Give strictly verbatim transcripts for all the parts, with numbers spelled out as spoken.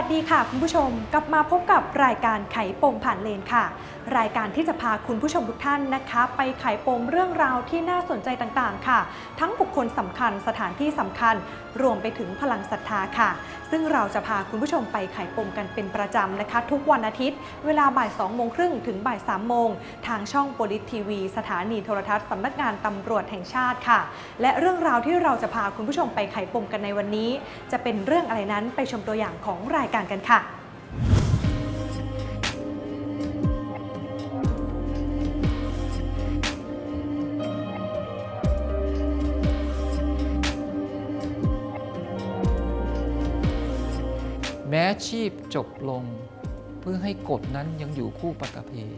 ดีค่ะคุณผู้ชมกลับมาพบกับรายการไขปมผ่านเลนค่ะรายการที่จะพาคุณผู้ชมทุกท่านนะคะไปไขปมเรื่องราวที่น่าสนใจต่างๆค่ะทั้งบุคคลสำคัญสถานที่สำคัญรวมไปถึงพลังศรัทธาค่ะซึ่งเราจะพาคุณผู้ชมไปไขปมกันเป็นประจำนะคะทุกวันอาทิตย์เวลาบ่ายสองโมงครึ่งถึงบ่ายสามโมงทางช่องโปลิสทีวีสถานีโทรทัศน์สำนักงานตำรวจแห่งชาติค่ะและเรื่องราวที่เราจะพาคุณผู้ชมไปไขปมกันในวันนี้จะเป็นเรื่องอะไรนั้นไปชมตัวอย่างของรายการกันค่ะแม้ชีพจบลงเพื่อให้กฎนั้นยังอยู่คู่ปัตตภี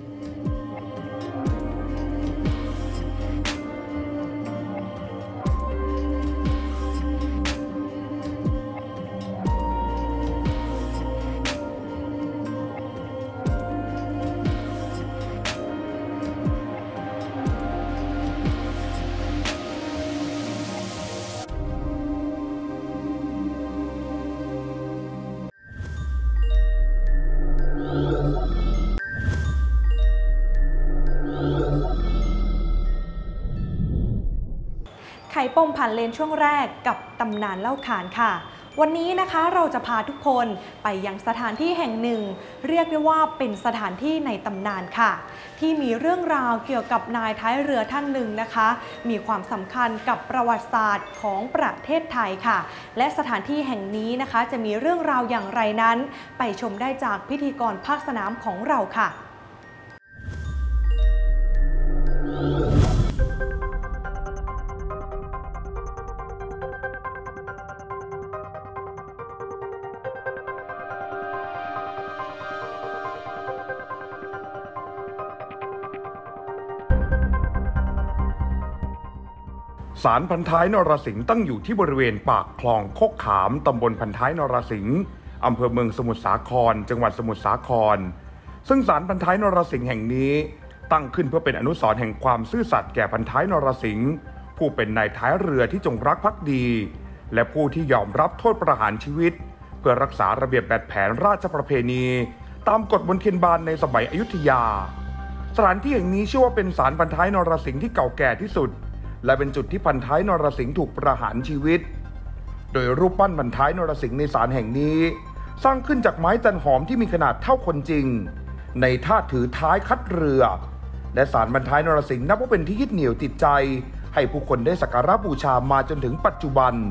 ไขปมผ่านเลนช่วงแรกกับตำนานเล่าขานค่ะวันนี้นะคะเราจะพาทุกคนไปยังสถานที่แห่งหนึ่งเรียกได้ว่าเป็นสถานที่ในตำนานค่ะที่มีเรื่องราวเกี่ยวกับนายท้ายเรือท่านหนึ่งนะคะมีความสำคัญกับประวัติศาสตร์ของประเทศไทยค่ะและสถานที่แห่งนี้นะคะจะมีเรื่องราวอย่างไรนั้นไปชมได้จากพิธีกรภาคสนามของเราค่ะศาลพันท้ายนรสิงห์ตั้งอยู่ที่บริเวณปากคลองโคกขามตำบลพันท้ายนรสิงห์อำเภอเมืองสมุทรสาครจังหวัดสมุทรสาครซึ่งศาลพันท้ายนรสิงห์แห่งนี้ตั้งขึ้นเพื่อเป็นอนุสรณ์แห่งความซื่อสัตย์แก่พันท้ายนรสิงห์ผู้เป็นนายท้ายเรือที่จงรักภักดีและผู้ที่ยอมรับโทษประหารชีวิตเพื่อรักษาระเบียบแบบแผนราชประเพณีตามกฎมนเทียนบานในสมัยอยุธยาสถานที่แห่งนี้เชื่อว่าเป็นศาลพันท้ายนรสิงห์ที่เก่าแก่ที่สุดและเป็นจุดที่พันท้ายนรสิงห์ถูกประหารชีวิตโดยรูปปั้นพันท้ายนรสิงห์ในศาลแห่งนี้สร้างขึ้นจากไม้จันหอมที่มีขนาดเท่าคนจริงในท่าถือท้ายคัดเรือและศาลพันท้ายนรสิงห์นับว่าเป็นที่ยึดเหนี่ยวจิตใจให้ผู้คนได้สักการะบูชามาจนถึงปัจจุบัน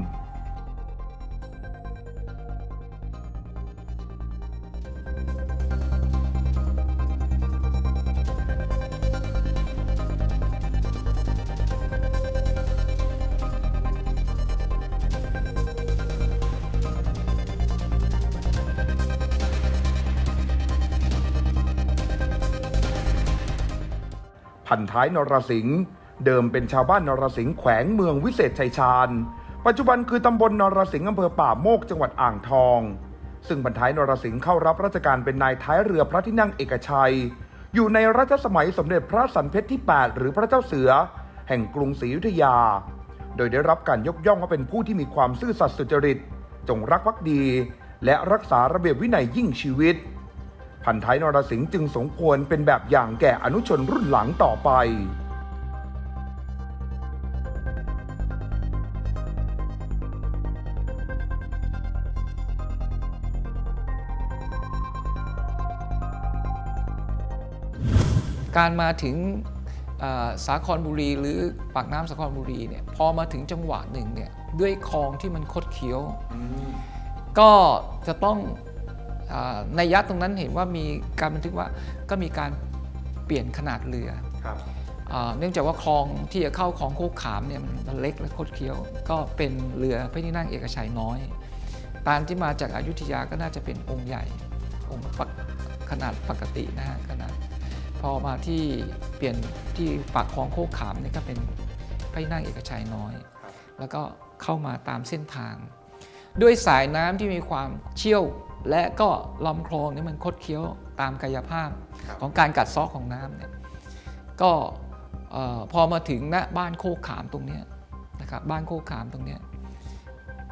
พันท้ายนรสิงห์เดิมเป็นชาวบ้านนรสิงห์แขวงเมืองวิเศษชัยชาญปัจจุบันคือตำบลนรสิงห์อำเภอป่าโมกจังหวัดอ่างทองซึ่งพันท้ายนรสิงห์เข้ารับราชการเป็นนายท้ายเรือพระที่นั่งเอกชัยอยู่ในรัชสมัยสมเด็จพระสันเพชรที่แปดหรือพระเจ้าเสือแห่งกรุงศรีอยุธยาโดยได้รับการยกย่องว่าเป็นผู้ที่มีความซื่อสัตย์สุจริตจงรักภักดีและรักษาระเบียบวินัยยิ่งชีวิตพันท้ายนรสิงห์จึงสมควรเป็นแบบอย่างแก่อนุชนรุ่นหลังต่อไปการมาถึงสาครบุรีหรือปากน้ำสาครบุรีเนี่ยพอมาถึงจังหวะหนึ่งเนี่ยด้วยคลองที่มันคดเคี้ยวก็จะต้องในยัดตรงนั้นเห็นว่ามีการบันทึกว่าก็มีการเปลี่ยนขนาดเรือเนื่องจากว่าคลองที่จะเข้าคลองโคกขามเนี่ยมันเล็กและคดเคี้ยวก็เป็นเรือพระที่นั่งเอกชัยน้อยตามที่มาจากอยุธยาก็น่าจะเป็นองค์ใหญ่องค์ขนาดปกตินะฮะขนาดพอมาที่เปลี่ยนที่ปากคลองโคกขามเนี่ยก็เป็นพระที่นั่งเอกชัยน้อยแล้วก็เข้ามาตามเส้นทางด้วยสายน้ำที่มีความเชี่ยวและก็ลำคลองนี่มันคดเคี้ยวตามกายภาพของการกัดเซาะของน้ำเนี่ยก็พอมาถึงณบ้านโคกขามตรงนี้นะครับบ้านโคกขามตรงนี้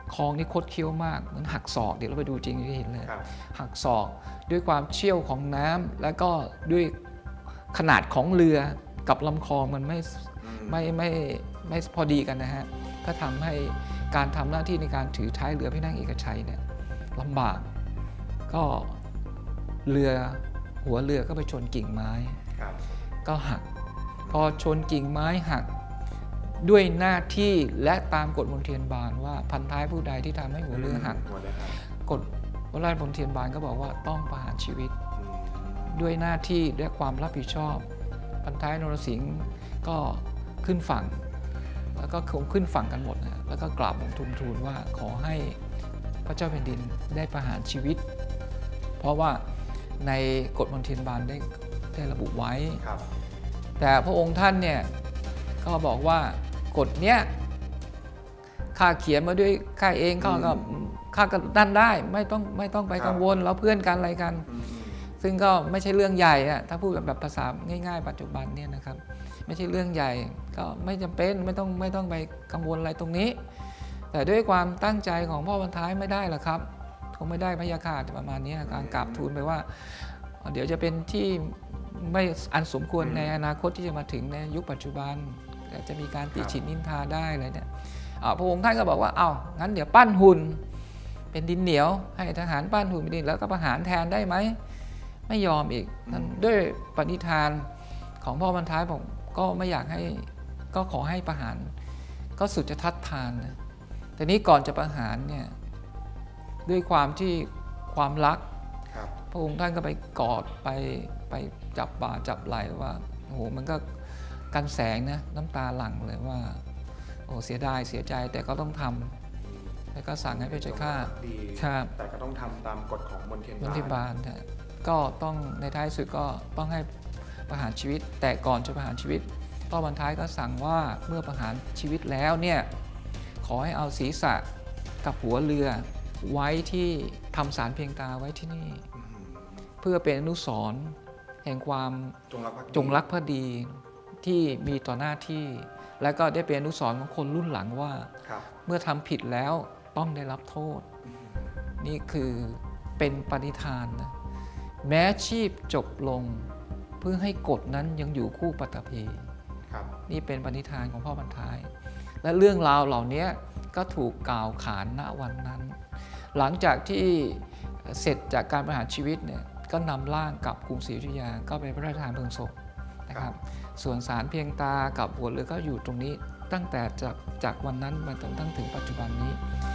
คลองนี่คดเคี้ยวมากเหมือนหักศอกเดี๋ยวเราไปดูจริงจะเห็นเลยหักศอกด้วยความเชี่ยวของน้ำแล้วก็ด้วยขนาดของเรือกับลำคลองมันไม่ไม่ไม่ไม่พอดีกันนะฮะก็ทำให้การทำหน้าที่ในการถือท้ายเรือพี่นั่งเอกชัยเนี่ยลำบากก็เรือหัวเรือก็ไปชนกิ่งไม้ก็หักพอชนกิ่งไม้หักด้วยหน้าที่และตามกฎมนเทียนบานว่าพันท้ายผู้ใดที่ทำให้หัวเรือหักกฎพระราชมนเทียนบานก็บอกว่าต้องประหารชีวิตด้วยหน้าที่และความรับผิดชอบพันท้ายนรสิงห์ก็ขึ้นฝั่งแล้วก็คงขึ้นฝั่งกันหมดนะแล้วก็กราบบังคมทูลว่าขอให้พระเจ้าแผ่นดินได้ประหารชีวิตเพราะว่าในกฎมนเทียนบานได้ได้ระบุไว้แต่พระองค์ท่านเนี่ยก็บอกว่ากฎเนี้ยข้าเขียนมาด้วยข้าเองข้าก็ข้าก็ดันได้ไม่ต้องไม่ต้องไปกังวลแล้วเพื่อนกันอะไรกันซึ่งก็ไม่ใช่เรื่องใหญ่อะถ้าพูดแบบภาษาง่ายๆปัจจุบันเนี่ยนะครับไม่ใช่เรื่องใหญ่ก็ไม่จำเป็นไม่ต้องไม่ต้องไปกังวลอะไรตรงนี้แต่ด้วยความตั้งใจของพ่อพันท้ายไม่ได้หรอกครับคงไม่ได้พยาคาประมาณนี้การกราบทูลไปว่าเดี๋ยวจะเป็นที่ไม่อันสมควรในอนาคตที่จะมาถึงในยุคปัจจุบันจะมีการติฉินนินทาได้อะไรเนี่ยพระองค์ท่านก็บอกว่าเอางั้นเดี๋ยวปั้นหุ่นเป็นดินเหนียวให้ทหารปั้นหุ่นเป็นดินแล้วก็ประหารแทนได้ไหมไม่ยอมอีกนั่นด้วยปณิธานของพ่อพันท้ายผมก็ไม่อยากให้ก็ขอให้ประหารก็สุดจะทัดทานนะแต่นี้ก่อนจะประหารเนี่ยด้วยความที่ความรักพระองค์ท่านก็ไปกอดไปไปจับบ่าจับไหล่ว่าโอ้โหมันก็กันแสงนะน้ำตาหลั่งเลยว่าโอ้เสียดายเสียใจแต่ก็ต้องทำแล้วก็สั่งให้พระเจ้าข้าครับแต่ก็ต้องทำตามกฎของมนเทียนบานมนเทียนบานก็ต้องในท้ายสุดก็ต้องให้ประหารชีวิตแต่ก่อนจะประหารชีวิตพ่อพันท้ายก็สั่งว่าเมื่อประหารชีวิตแล้วเนี่ยขอให้เอาศีรษะกับหัวเรือไว้ที่ทำสารเพียงตาไว้ที่นี่เพื่อเป็นอนุสรณ์แห่งความจงรักภักดีที่มีต่อหน้าที่และก็ได้เป็นอนุสรณ์ของคนรุ่นหลังว่าเมื่อทำผิดแล้วต้องได้รับโทษนี่คือเป็นปณิธานนะแม้ชีพจบลงเพื่อให้กฎนั้นยังอยู่คู่ปัตตภีนี่เป็นปณิธานของพ่อพันท้ายและเรื่องราวเหล่านี้ก็ถูกกล่าวขานณวันนั้นหลังจากที่เสร็จจากการประหารชีวิตเนี่ยก็นำร่างกลับกรุงศรีอยุธยาก็ไปพระราชทานเพลิงศพนะครับส่วนสารเพียงตากับหัวเรือก็อยู่ตรงนี้ตั้งแต่จากจากวันนั้นมาจนตั้งถึงปัจจุบันนี้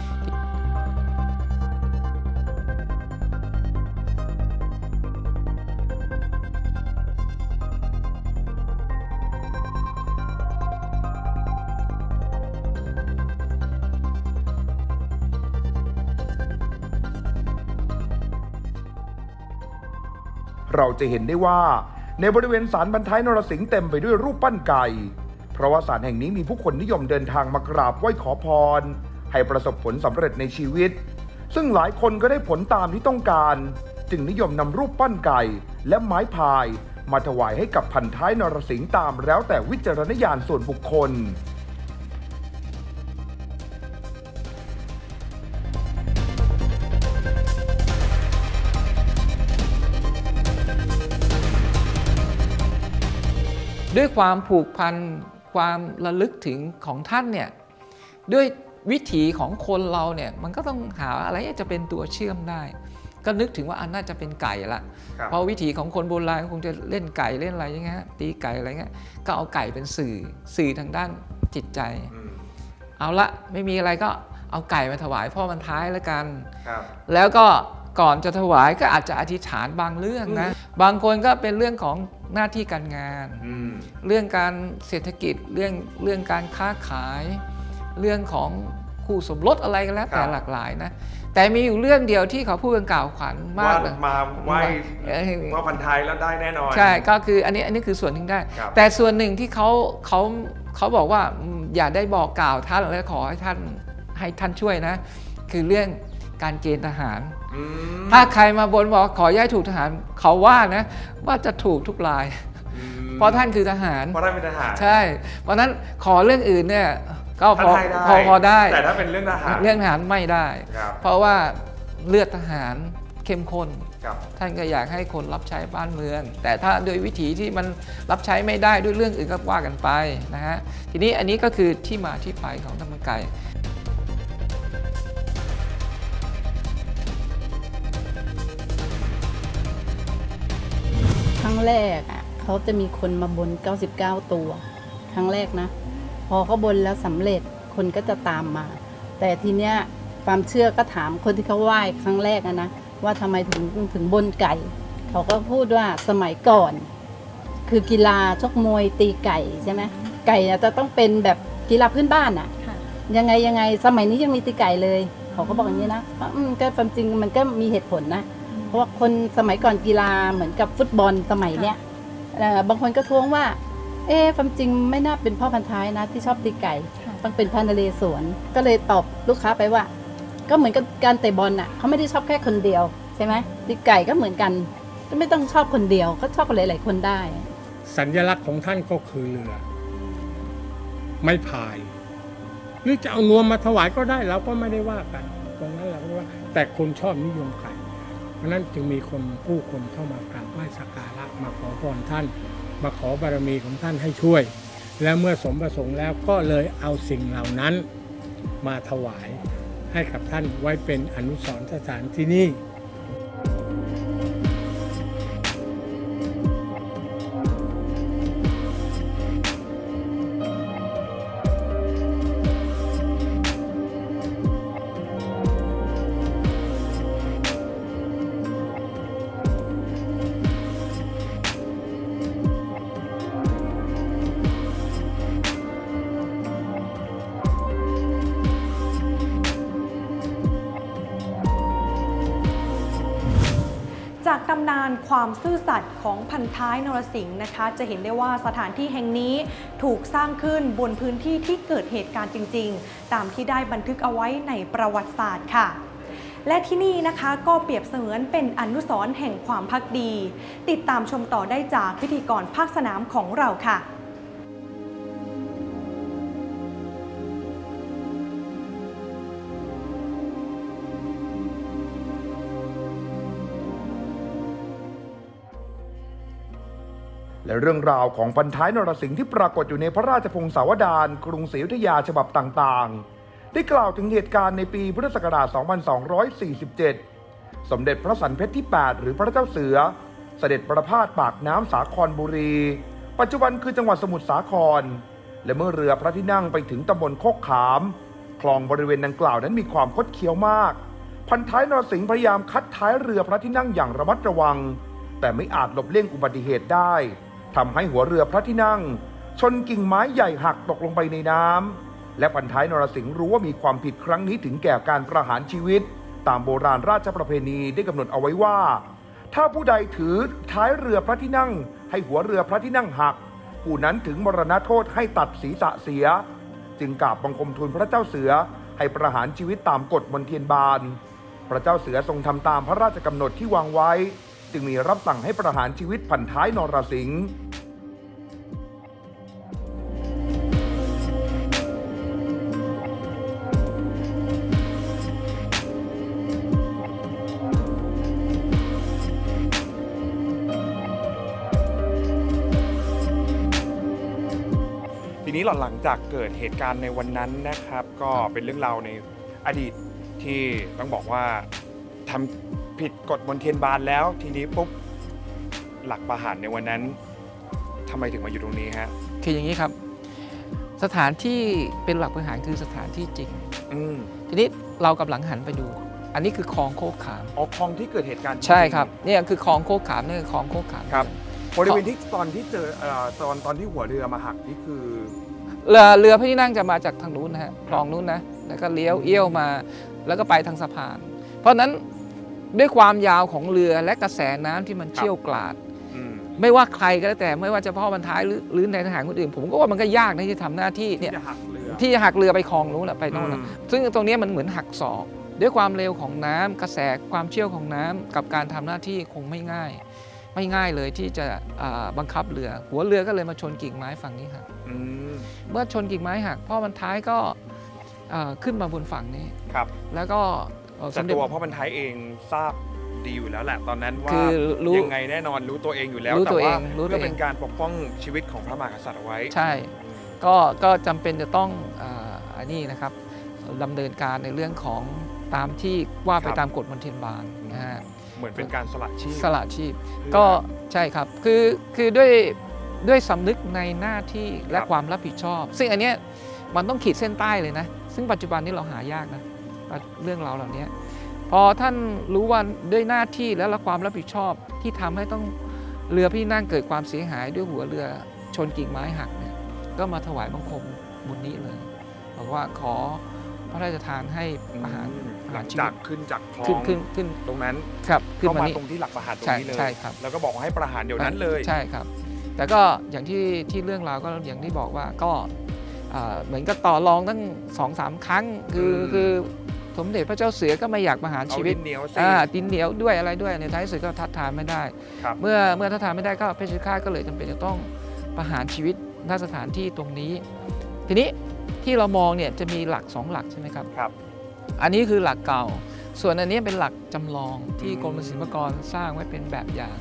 เราจะเห็นได้ว่าในบริเวณศาลพันท้ายนรสิงห์เต็มไปด้วยรูปปั้นไก่เพราะว่าศาลแห่งนี้มีผู้คนนิยมเดินทางมากราบไหว้ขอพรให้ประสบผลสำเร็จในชีวิตซึ่งหลายคนก็ได้ผลตามที่ต้องการจึงนิยมนำรูปปั้นไก่และไม้พายมาถวายให้กับพันท้ายนรสิงห์ตามแล้วแต่วิจารณญาณส่วนบุคคลด้วยความผูกพันความระลึกถึงของท่านเนี่ยด้วยวิถีของคนเราเนี่ยมันก็ต้องหาอะไรจะเป็นตัวเชื่อมได้ก็นึกถึงว่าอันน่าจะเป็นไก่ละเพราะวิถีของคนโบราณคงจะเล่นไก่เล่นอะไรอย่างเงี้ยตีไก่อะไรเงี้ยก็เอาไก่เป็นสื่อสื่อทางด้านจิตใจเอาละไม่มีอะไรก็เอาไก่มาถวายพ่อพันท้ายแล้วกันแล้วก็ก่อนจะถวายก็อาจจะอธิษฐานบางเรื่องนะบางคนก็เป็นเรื่องของหน้าที่การงานเรื่องการเศรษฐกิจเรื่องเรื่องการค้าขายเรื่องของคู่สมรสอะไรก็แล้วแต่หลากหลายนะแต่มีอยู่เรื่องเดียวที่เขาพูดกันกล่าวขวัญมากเลยมาไหว้ว่าพันท้ายแล้วได้แน่นอนใช่ก็คืออันนี้อันนี้คือส่วนที่ได้แต่ส่วนหนึ่งที่เขาเขาเขาบอกว่าอย่าได้บอกกล่าวท่านและขอให้ท่านให้ท่านช่วยนะคือเรื่องการเกณฑ์ทหารถ้าใครมาบนบอกขอย้ายถูกทหารเขาว่านะว่าจะถูกทุกรายเพราะท่านคือทหารเพราะท่านเป็นทหารใช่เพราะนั้นขอเรื่องอื่นเนี่ยก็พอถ้าได้พอพอได้แต่ถ้าเป็นเรื่องทหารเรื่องทหารไม่ได้ เพราะว่าเลือดทหารเข้มข้นท่านก็อยากให้คนรับใช้บ้านเมือง แต่ถ้าโดยวิธีที่มันรับใช้ไม่ได้ด้วยเรื่องอื่นก็ว่ากันไปนะฮะทีนี้อันนี้ก็คือที่มาที่ไปของธรรมกายครั้งแรกอ่ะเขาจะมีคนมาบนเก้าสิบเก้าตัวครั้งแรกนะพอเขาบนแล้วสำเร็จคนก็จะตามมาแต่ทีเนี้ยความเชื่อก็ถามคนที่เขาไหว้ครั้งแรกนะว่าทำไมถึงถึงบนไก่เขาก็พูดว่าสมัยก่อนคือกีฬาชกมวยตีไก่ใช่ไหมไก่จะต้องเป็นแบบกีฬาพื้นบ้านอ่ะยังไงยังไงสมัยนี้ยังมีตีไก่เลยเขาก็บอกอย่างนี้นะก็ความจริงมันก็มีเหตุผลนะเพราะว่าคนสมัยก่อนกีฬาเหมือนกับฟุตบอลสมัยเนี้ยบางคนก็ท้วงว่าเอ๊ะความจริงไม่น่าเป็นพ่อพันท้ายนะที่ชอบตีไก่ต้องเป็นพระนเรศวรก็เลยตอบลูกค้าไปว่าก็เหมือนกับการเตะบอลน่ะเขาไม่ได้ชอบแค่คนเดียวใช่ไหมตีไก่ก็เหมือนกันก็ไม่ต้องชอบคนเดียวก็ชอบกันหลายๆคนได้สัญลักษณ์ของท่านก็คือเรือไม่พายหรือจะเอานวมมาถวายก็ได้เราก็ไม่ได้ว่ากันตรงนั้นเราก็ว่าแต่คนชอบนิยมไก่เพราะนั้นจึงมีคนผู้คนเข้ามากราบไหว้สักการะมาขอพรท่านมาขอบารมีของท่านให้ช่วยและเมื่อสมประสงค์แล้วก็เลยเอาสิ่งเหล่านั้นมาถวายให้กับท่านไว้เป็นอนุสรณ์สถานที่นี่จากตำนานความซื่อสัตย์ของพันท้ายนรสิงห์นะคะจะเห็นได้ว่าสถานที่แห่งนี้ถูกสร้างขึ้นบนพื้นที่ที่เกิดเหตุการณ์จริงๆตามที่ได้บันทึกเอาไว้ในประวัติศาสตร์ค่ะและที่นี่นะคะก็เปรียบเสมือนเป็นอนุสรณ์แห่งความภักดีติดตามชมต่อได้จากพิธีกรภาคสนามของเราค่ะและเรื่องราวของพันท้ายนรสิงห์ที่ปรากฏอยู่ในพระราชพงศาวดารกรุงศรีอยุธยาฉบับต่างๆได้กล่าวถึงเหตุการณ์ในปีพุทธศักราช สองพันสองร้อยสี่สิบเจ็ด สมเด็จพระสันเพชรที่ แปด หรือพระเจ้าเสือเสด็จประพาสปากน้ำสาครบุรี ปัจจุบันคือจังหวัดสมุทรสาครและเมื่อเรือพระที่นั่งไปถึงตำบลโคกขามคลองบริเวณดังกล่าวนั้นมีความคดเคี้ยวมากพันท้ายนรสิงห์พยายามคัดท้ายเรือพระที่นั่งอย่างระมัดระวังแต่ไม่อาจหลบเลี่ยงอุบัติเหตุได้ทำให้หัวเรือพระที่นั่งชนกิ่งไม้ใหญ่หักตกลงไปในน้ำและพันท้ายนรสิงห์รู้ว่ามีความผิดครั้งนี้ถึงแก่การประหารชีวิตตามโบราณราชประเพณีได้กำหนดเอาไว้ว่าถ้าผู้ใดถือท้ายเรือพระที่นั่งให้หัวเรือพระที่นั่งหักผู้นั้นถึงมรณโทษให้ตัดศีรษะเสียจึงกราบบังคมทูลพระเจ้าเสือให้ประหารชีวิตตามกฎมนเทียนบานพระเจ้าเสือทรงทำตามพระราชกำหนดที่วางไว้จึงมีรับสั่งให้ประหารชีวิตพันท้ายนรสิงห์ทีนี้หลังจากเกิดเหตุการณ์ในวันนั้นนะครับก็เป็นเรื่องราวในอดีตที่ต้องบอกว่าทำผิดกฎมนเทียนบานแล้วทีนี้ปุ๊บหลักประหารในวันนั้นทำไมถึงมาอยู่ตรงนี้ฮะคืออย่างนี้ครับสถานที่เป็นหลักประหารคือสถานที่จริงทีนี้เรากำลังหันไปดูอันนี้คือคลองโคกขามอ๋อคลองที่เกิดเหตุการณ์ใช่ครับนี่คือคลองโคกขามนี่คือคลองโคกขามครับบริเวณที่ตอนที่เจอตอนตอนที่หัวเรือมาหักนี่คือเรือเรือพระที่นั่งจะมาจากทางนู้นนะฮะคลองนู้นนะแล้วก็เลี้ยวเอี้ยวมาแล้วก็ไปทางสะพานเพราะนั้นด้วยความยาวของเรือและกระแสน้ำที่มันเชี่ยวกราดไม่ว่าใครก็แล้วแต่ไม่ว่าจะพ่อบรรท้ายหรือหรือในทหารคนอื่นผมก็ว่ามันก็ยากนะที่จะทำหน้าที่เนี่ยที่จะหักเรือไปคลองนู้นแหละไปโน่นซึ่งตรงนี้มันเหมือนหักศอกด้วยความเร็วของน้ำกระแสความเชี่ยวของน้ำกับการทำหน้าที่คงไม่ง่ายไม่ง่ายเลยที่จะบังคับเรือหัวเรือก็เลยมาชนกิ่งไม้ฝั่งนี้หักเมื่อชนกิ่งไม้หักพ่อบรรท้ายก็ขึ้นมาบนฝั่งนี้ครับแล้วก็แต่ตัวพ่อบรรท้ายเองทราบดีอยู่แล้วแหละตอนนั้นว่ายังไงแน่นอนรู้ตัวเองอยู่แล้วแต่ว่าเพื่อเป็นการปกป้องชีวิตของพระมหากษัตริย์เอาไว้ใช่ก็ก็จำเป็นจะต้องอันนี้นะครับดำเนินการในเรื่องของตามที่ว่าไปตามกฎมณฑลบาลนะฮะเหมือนเป็นการสละชีพสละชีพก็ใช่ครับคือคือด้วยด้วยสำนึกในหน้าที่และความรับผิดชอบซึ่งอันเนี้ยมันต้องขีดเส้นใต้เลยนะซึ่งปัจจุบันนี้เราหายากนะเรื่องราวเหล่านี้พอท่านรู้ว่าด้วยหน้าที่และความรับผิดชอบที่ทำให้ต้องเรือพี่นั่งเกิดความเสียหายด้วยหัวเรือชนกิ่งไม้หักเนี่ยก็มาถวายบังคมบุญนี้เลยบอกว่าขอพระราชทานให้ประหารหลังจากขึ้นจากคลองขึ้นขึ้นตรงนั้นครับขึ้นมาตรงที่หลักประหารตรงนี้เลยใช่ครับแล้วก็บอกให้ประหารเดี๋ยวนั้นเลยใช่ครับแต่ก็อย่างที่ที่เรื่องราวก็อย่างที่บอกว่าก็เหมือนกับต่อรองตั้งสองสามครั้งคือคือสมเด็จพระเจ้าเสือก็ไม่อยากประหารชีวิตดินเหนียวดินเหนียวด้วยอะไรด้วยในท้ายสุดก็ทัดทานไม่ได้เมื่อเมื่อทัดทานไม่ได้ก็เพชฌฆาตก็เลยจำเป็นจะต้องประหารชีวิตณสถานที่ตรงนี้ทีนี้ที่เรามองเนี่ยจะมีหลักสองหลักใช่ไหมครับครับอันนี้คือหลักเก่าส่วนอันนี้เป็นหลักจำลองที่กรมศิลปากรสร้างไว้เป็นแบบอย่าง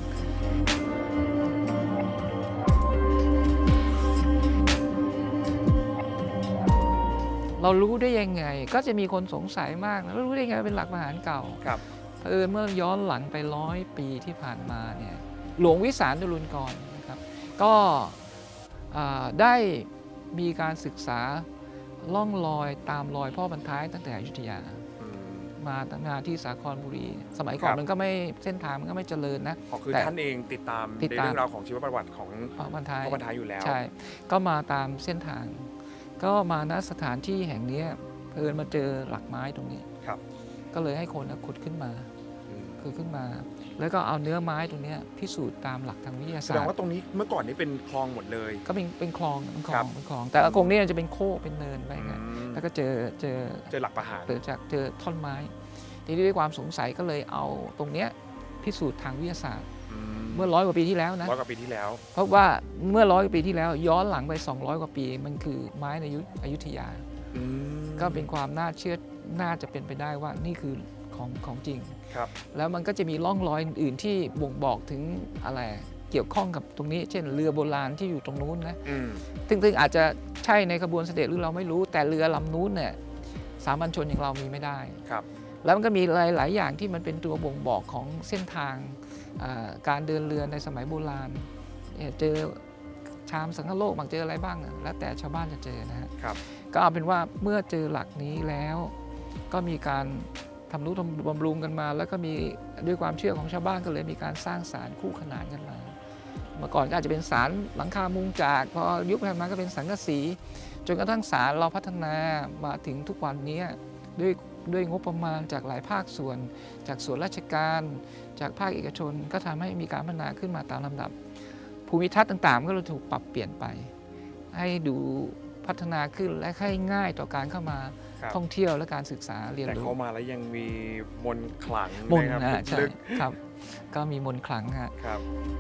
เรารู้ได้ยังไงก็จะมีคนสงสัยมากนะเรารู้ได้ยังไงเป็นหลักประหารเก่าครับเออเมื่อย้อนหลังไปร้อยปีที่ผ่านมาเนี่ยหลวงวิสารดลุนกรนะครับก็ได้มีการศึกษาล่องลอยตามรอยพ่อบรรท้ายตั้งแต่อยุธยามาตั้งงานที่สาครบุรีสมัยก่อนมันก็ไม่เส้นทางมันก็ไม่เจริญนะคือท่านเองติดตามในเรื่องราวของชีวประวัติของพ่อบรรท้ายพ่อบรรท้ายอยู่แล้วใช่ก็มาตามเส้นทางก็มาณสถานที่แห่งนี้เพิ่นมาเจอหลักไม้ตรงนี้ครับก็เลยให้คนขุดขึ้นมาคือขึ้นมาแล้วก็เอาเนื้อไม้ตรงนี้พิสูจน์ตามหลักทางวิทยาศาสตร์แสดงว่าตรงนี้เมื่อก่อนนี้เป็นคลองหมดเลยก็เป็นเป็นคลองเป็นคลองเป็นคลองแต่คลองนี้จะเป็นโค้งเป็นเนินไปไงแล้วก็เจอเจอเจอหลักประหารเกิดจากเจอท่อนไม้ทีนี้ด้วยความสงสัยก็เลยเอาตรงนี้พิสูจน์ทางวิทยาศาสตร์เมื่อร้อยกว่าปีที่แล้วนะร้อยกว่าปีที่แล้วเพราะว่าเมื่อร้อยกว่าปีที่แล้วย้อนหลังไปสองร้อยกว่าปีมันคือไม้ในอยุธยาก็เป็นความน่าเชื่อน่าจะเป็นไปได้ว่านี่คือของของจริงครับแล้วมันก็จะมีร่องรอยอื่นๆที่บ่งบอกถึงอะไรเกี่ยวข้องกับตรงนี้เช่นเรือโบราณที่อยู่ตรงนู้นนะซึ่งๆอาจจะใช่ในขบวนเสด็จหรือเราไม่รู้แต่เรือลำนู้นเนี่ยสามัญชนอย่างเรามีไม่ได้ครับแล้วมันก็มีหลายๆอย่างที่มันเป็นตัวบ่งบอกของเส้นทางการเดินเรือในสมัยโบราณเจอชามสังฆโลกบางเจออะไรบ้างแล้วแต่ชาวบ้านจะเจอนะฮะก็เอาเป็นว่าเมื่อเจอหลักนี้แล้วก็มีการทำนุบำรุงกันมาแล้วก็มีด้วยความเชื่อของชาวบ้านก็เลยมีการสร้างศาลคู่ขนานกันมาเมื่อก่อนก็อาจจะเป็นศาลหลังคามุงจากพอยุคถัดมาก็เป็นสังกะสีจนกระทั่งศาลเราพัฒนามาถึงทุกวันนี้ด้วยด้วยงบประมาณจากหลายภาคส่วนจากส่วนราชการจากภาคเอกชนก็ทำให้มีการพัฒนาขึ้นมาตามลำดับภูมิทัศน์ต่างๆก็เลยถูกปรับเปลี่ยนไปให้ดูพัฒนาขึ้นและให้ง่ายต่อการเข้ามาท่องเที่ยวและการศึกษาเรียนรู้แต่เข้ามาแล้วยังมีมนต์ขลังมนต์นะใช่ครับก็มีมนต์ขลังครับ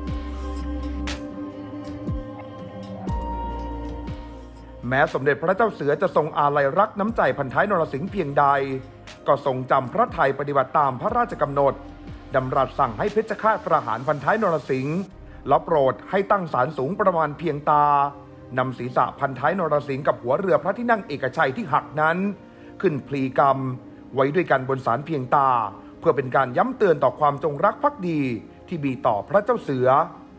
แม้สมเด็จพระเจ้าเสือจะทรงอาลัยรักน้ำใจพันท้ายนรสิงห์เพียงใดก็ทรงจำพระทัยปฏิบัติตามพระราชกำหนดดำรัสสั่งให้เพชฌฆาตประหารพันท้ายนรสิงห์และโปรดให้ตั้งศาลสูงประมาณเพียงตานำศีรษะพันท้ายนรสิงห์กับหัวเรือพระที่นั่งเอกชัยที่หักนั้นขึ้นพลีกรรมไว้ด้วยกันบนศาลเพียงตาเพื่อเป็นการย้ำเตือนต่อความจงรักภักดีที่มีต่อพระเจ้าเสือ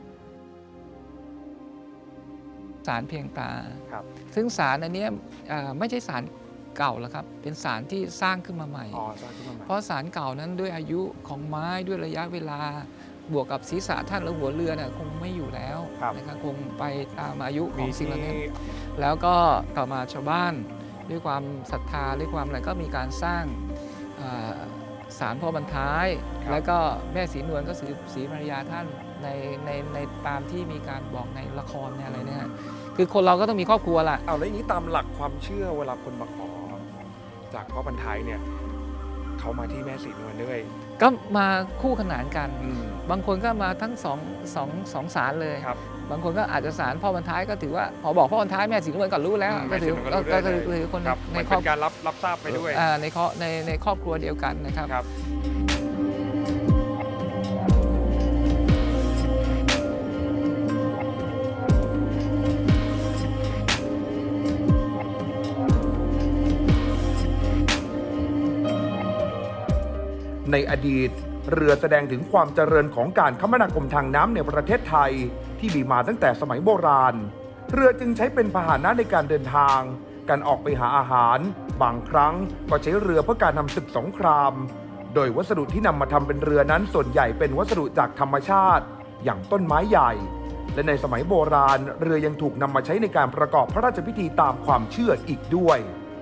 ศาลเพียงตาซึ่งศาลอันนี้ไม่ใช่ศาลเก่าแล้วครับเป็นศาลที่สร้างขึ้นมาใหม่เพราะศาลเก่านั้นด้วยอายุของไม้ด้วยระยะเวลาบวกกับศีรษะท่านและหัวเรือเนี่ยคงไม่อยู่แล้วนะครับคงไปตามอายุของสิ่งนั้นแล้วก็ต่อมาชาวบ้านด้วยความศรัทธาด้วยความอะไรก็มีการสร้างศาลพ่อบรรท้ายแล้วก็แม่ศรีนวลก็คือศรีภรรยาท่านในในในตามที่มีการบอกในละครเนี่ยอะไรเนี่ยคือคนเราก็ต้องมีครอบครัวล่ะเอาแล้วอย่างนี้ตามหลักความเชื่อเวลาคนมาขอจากพ่อบรรท้ายเนี่ยเขามาที่แม่ศรีนวลด้วยก็มาคู่ขนานกันอืมบางคนก็มาทั้งสองสองสองสารเลยครับบางคนก็อาจจะสารพ่อบรรท้ายก็ถือว่าพอบอกพ่อบรรท้ายแม่สีนวลก่อนรู้แล้วก็ถือก็คือคนครับในมันครเป็อบนการรับรับทราบไปด้วยอ่าในครอบในในครอบครัวเดียวกันนะครับครับ ในอดีต เรือแสดงถึงความเจริญของการคมนาคมทางน้ำในประเทศไทยที่มีมาตั้งแต่สมัยโบราณ เรือจึงใช้เป็นพาหนะในการเดินทาง การออกไปหาอาหาร บางครั้งก็ใช้เรือเพื่อการทำศึกสงคราม โดยวัสดุที่นำมาทำเป็นเรือนั้นส่วนใหญ่เป็นวัสดุจากธรรมชาติ อย่างต้นไม้ใหญ่ และในสมัยโบราณ เรือยังถูกนำมาใช้ในการประกอบพระราชพิธีตามความเชื่ออีกด้วย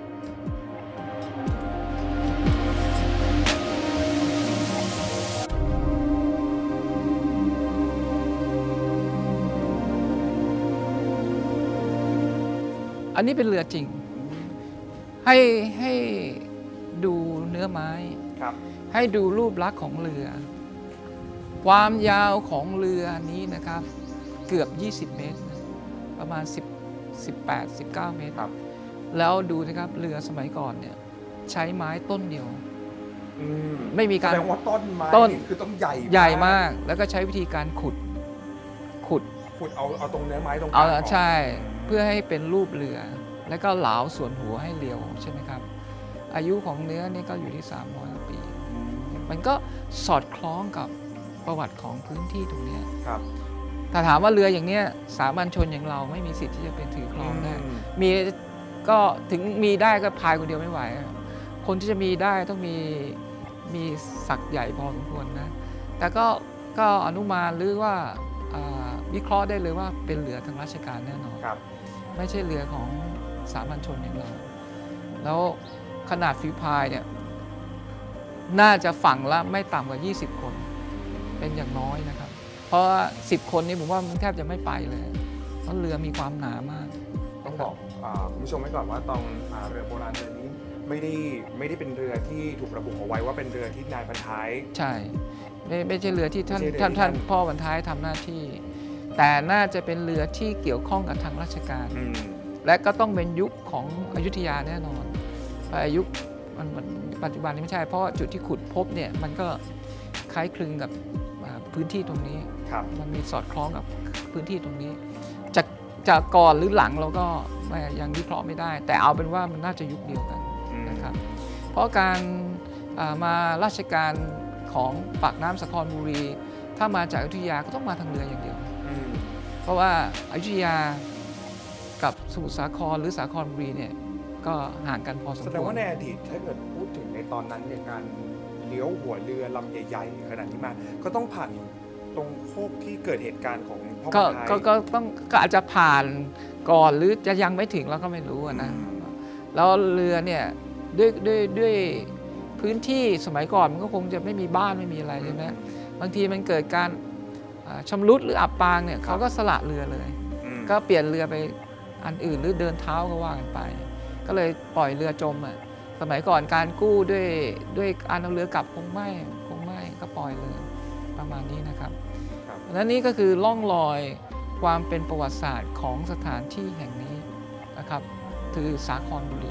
อันนี้เป็นเรือจริง ให้ให้ดูเนื้อไม้ครับให้ดูรูปลักษณ์ของเรือ ความยาวของเรือนี้นะครับ เกือบ ยี่สิบ เมตร ประมาณ 10 สิบแปด สิบเก้า เมตรครับแล้วดูนะครับเรือสมัยก่อนเนี่ยใช้ไม้ต้นเดียวอืมไม่มีการแสดงว่าต้นไม้ต้นนี่คือต้องใหญ่ใหญ่มาก แล้วก็ใช้วิธีการขุด ขุดขุดเอาเอาตรงเนื้อไม้ตรงกลางเอาก่นใช่ เพื่อให้เป็นรูปเรือ แล้วก็เหลาส่วนหัวให้เรียวใช่ไหมครับ อายุของเนื้อนี่ก็อยู่ที่สามร้อยปี มันก็สอดคล้องกับประวัติของพื้นที่ตรงนี้ครับถ้าถามว่าเรืออย่างเนี้ยสามัญชนอย่างเราไม่มีสิทธิ์ที่จะเป็นถือครองได้อืมมีก็ถึงมีได้ก็พายคนเดียวไม่ไหว คนที่จะมีได้ต้องมีมีศักย์ใหญ่พอสมควรนะ แต่ก็ก็อนุมานหรือว่าอ่าวิเคราะห์ได้เลยว่าเป็นเรือทางราชการแน่นอนครับไม่ใช่เรือของสามัญชนอย่างเรา แล้วขนาดฝีพายเนี่ยน่าจะฝั่งละไม่ต่ำกว่า ยี่สิบ คน เป็นอย่างน้อยนะครับ เพราะว่าสิบคนนี้ผมว่ามันแทบจะไม่ไปเลย เพราะเรือมีความหนามากต้องบอกอาคุณผู้ชมไว้ก่อนว่าตอนอ่าเรือโบราณเรือนี้ไม่ได้ไม่ได้เป็นเรือที่ถูกระบุเอาไว้ว่าเป็นเรือที่นายพันท้ายใช่ ไม่ไม่ใช่เรือที่ท่านไม่ใช่เรือท่านที่ท่านท่านพ่อบรรท้ายทำหน้าที่ แต่น่าจะเป็นเรือที่เกี่ยวข้องกับทางราชการอืมและก็ต้องเป็นยุคของอยุธยาแน่นอนเพราะยุคมันมันปัจจุบันนี้ไม่ใช่ เพราะว่าจุดที่ขุดพบเนี่ยมันก็คล้ายคลึงกับอ่าพื้นที่ตรงนี้ครับมันมีสอดคล้องกับพื้นที่ตรงนี้จะจะก่อนหรือหลังเราก็ไม่ยังวิเคราะห์ไม่ได้ แต่เอาเป็นว่ามันน่าจะยุคเดียวกันอืมนะครับ เพราะการอ่ามาราชการของปากน้ำสะครบุรี ถ้ามาจากอยุธยาก็ต้องมาทางเรืออย่างเดียวอืมเพราะว่าอยุธยากับสมุทรสาครหรือสาครบุรีเนี่ยก็ห่างกันพอสมควรแสดงว่าในอดีตถ้าเกิดพูดถึงในตอนนั้นเนี่ยการเลี้ยวหัวเรือลำใหญ่ๆขนาดนี้มา ก็ต้องผ่านตรงโคกที่เกิดเหตุการณ์ของพ่อก็พันท้ายก็ก็ต้องก็อาจจะผ่านก่อนหรือจะยังไม่ถึงเราก็ไม่รู้อะนะ แล้วเรือเนี่ยด้วยด้วยด้วยพื้นที่สมัยก่อนมันก็คงจะไม่มีบ้านไม่มีอะไรใช่ไหมบางทีมันเกิดการอ่าชำรุดหรืออับปางเนี่ยเขาก็สละเรือเลยอืมก็เปลี่ยนเรือไปอันอื่นหรือเดินเท้าก็ว่ากันไป ก็เลยปล่อยเรือจมอ่ะสมัยก่อนการกู้ด้วยด้วยการเอาเรือกลับคงไม่คงไม่ก็ปล่อยเลยประมาณนี้นะครับครับและนี่ก็คือล่องรอยความเป็นประวัติศาสตร์ของสถานที่แห่งนี้นะครับคือสาครบุรี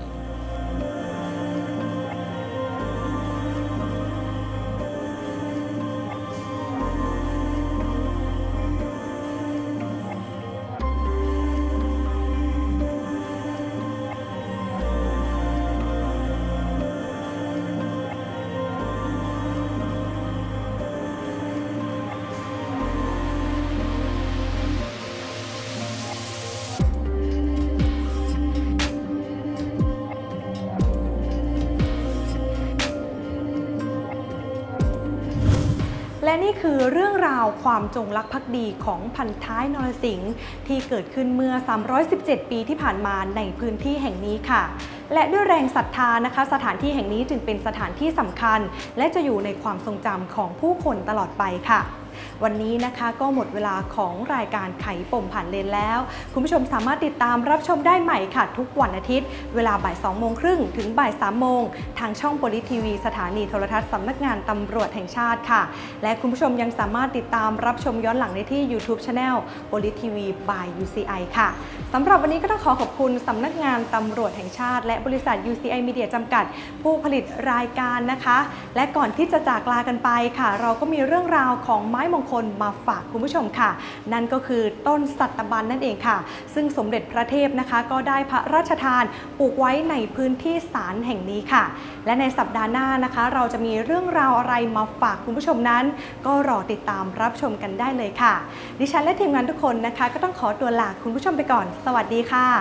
และนี่คือเรื่องราวความจงรักภักดีของพันท้ายนรสิงห์ที่เกิดขึ้นเมื่อสามร้อยสิบเจ็ดปีที่ผ่านมาในพื้นที่แห่งนี้ค่ะ และด้วยแรงศรัทธานะคะสถานที่แห่งนี้จึงเป็นสถานที่สำคัญ และจะอยู่ในความทรงจำของผู้คนตลอดไปค่ะวันนี้นะคะก็หมดเวลาของรายการไขปมผ่านเลนแล้วคุณผู้ชมสามารถติดตามรับชมได้ใหม่ค่ะทุกวันอาทิตย์เวลาบ่ายสองโมงครึ่งถึงบ่ายสามโมงทางช่องโพลิทีวีสถานีโทรทัศน์สำนักงานตำรวจแห่งชาติค่ะและคุณผู้ชมยังสามารถติดตามรับชมย้อนหลังได้ที่ YouTube Channel โพลิทีวี by ยู ซี ไอ ค่ะสำหรับวันนี้ก็ต้องขอขอบคุณสำนักงานตำรวจแห่งชาติและบริษัท ยู ซี ไอ Media จำกัดผู้ผลิตรายการนะคะและก่อนที่จะจากลากันไปค่ะเราก็มีเรื่องราวของไม้มงคลมาฝากคุณผู้ชมค่ะนั่นก็คือต้นสัตบันนั่นเองค่ะซึ่งสมเด็จพระเทพนะคะก็ได้พระราชทานปลูกไว้ในพื้นที่ศาลแห่งนี้ค่ะและในสัปดาห์หน้านะคะเราจะมีเรื่องราวอะไรมาฝากคุณผู้ชมนั้นก็รอติดตามรับชมกันได้เลยค่ะดิฉันและทีมงานทุกคนนะคะก็ต้องขอตัวลาคุณผู้ชมไปก่อนสวัสดีค่ะ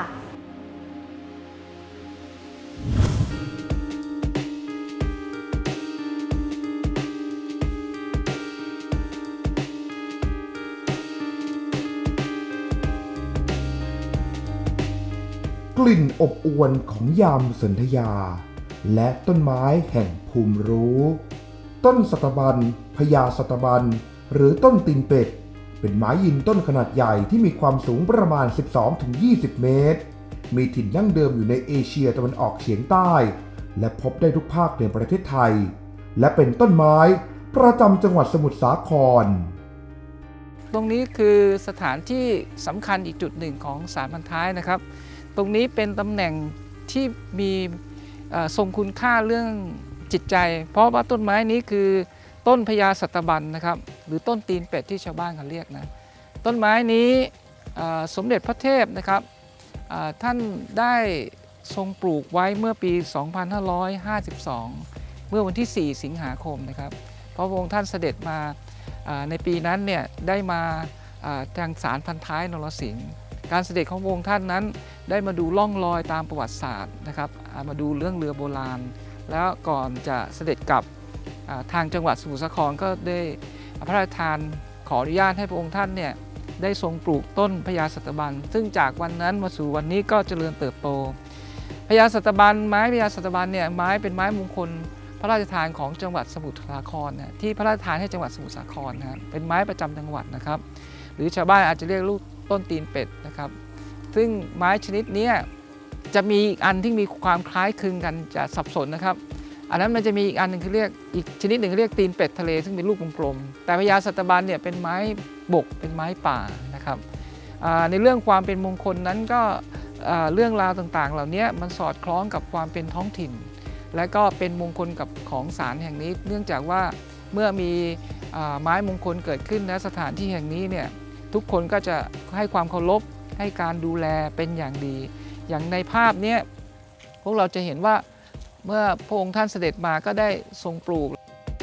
กลิ่นอบอวลของยามสนธยาและต้นไม้แห่งภูมิรู้ต้นสัตบันพญาสัตบันหรือต้นตีนเป็ดเป็นไม้ยืนต้นขนาดใหญ่ที่มีความสูงประมาณ สิบสองถึงยี่สิบ เมตรมีถิ่นดั้งเดิมอยู่ในเอเชียตะวันออกเฉียงใต้และพบได้ทุกภาคในประเทศไทยและเป็นต้นไม้ประจำจังหวัดสมุทรสาครตรงนี้คือสถานที่สำคัญอีกจุดหนึ่งของศาลพันท้ายนะครับตรงนี้เป็นตำแหน่งที่มีทรงคุณค่าเรื่องจิตใจเพราะว่าต้นไม้นี้คือต้นพญาสัตบันนะครับหรือต้นตีนเป็ดที่ชาวบ้านเขาเรียกนะต้นไม้นี้สมเด็จพระเทพนะครับท่านได้ทรงปลูกไว้เมื่อปี สองพันห้าร้อยห้าสิบสอง เมื่อวันที่ สี่ สิงหาคมนะครับเพราะพระองค์ท่านเสด็จมาในปีนั้นเนี่ยได้มาทางศาลพันท้ายนรสิงห์การเสด็จของพระองค์ท่านนั้นได้มาดูล่องรอยตามประวัติศาสตร์นะครับมาดูเรื่องเรือโบราณแล้วก่อนจะเสด็จกลับทางจังหวัดสมุทรสาครก็ได้พระราชทานขออนุญาตให้พระองค์ท่านเนี่ยได้ทรงปลูกต้นพญาสัตบันซึ่งจากวันนั้นมาสู่วันนี้ก็เจริญเติบโตพญาสัตบันไม้พญาสัตบันเนี่ยไม้เป็นไม้มงคลพระราชทานของจังหวัดสมุทรสาครนะที่พระราชทานให้จังหวัดสมุทรสาครนะเป็นไม้ประจำจังหวัดนะครับหรือชาวบ้านอาจจะเรียกลูกต้นตีนเป็ดนะครับซึ่งไม้ชนิดนี้จะมีอีกอันที่มีความคล้ายคลึงกันจะสับสนนะครับอันนั้นมันจะมีอีกอันหนึ่งคือเรียกอีกชนิดหนึ่งเรียกตีนเป็ดทะเลซึ่งเป็นลูกกลมๆแต่พญาสัตบันเนี่ยเป็นไม้บกเป็นไม้ป่านะครับในเรื่องความเป็นมงคลนั้นก็เรื่องราวต่างๆเหล่านี้มันสอดคล้องกับความเป็นท้องถิ่นและก็เป็นมงคลกับของศาลแห่งนี้เนื่องจากว่าเมื่อมีไม้มงคลเกิดขึ้นณสถานที่แห่งนี้เนี่ยทุกคนก็จะให้ความเคารพให้การดูแลเป็นอย่างดีอย่างในภาพนี้พวกเราจะเห็นว่าเมื่อพระองค์ท่านเสด็จมาก็ได้ทรงปลูก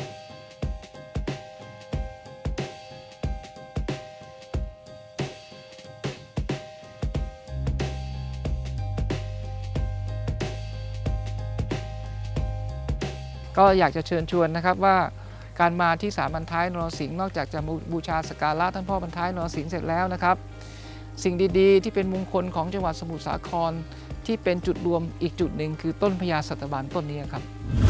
ก็อยากจะเชิญชวนนะครับว่าการมาที่ศาลพันท้ายนรสิงห์นอกจากจะบูชาสักการะท่านพ่อพันท้ายนรสิงห์เสร็จแล้วนะครับสิ่งดีๆที่เป็นมงคลของจังหวัดสมุทรสาครที่เป็นจุดรวมอีกจุดหนึ่งคือต้นพญาสัตบันต้นนี้ครับ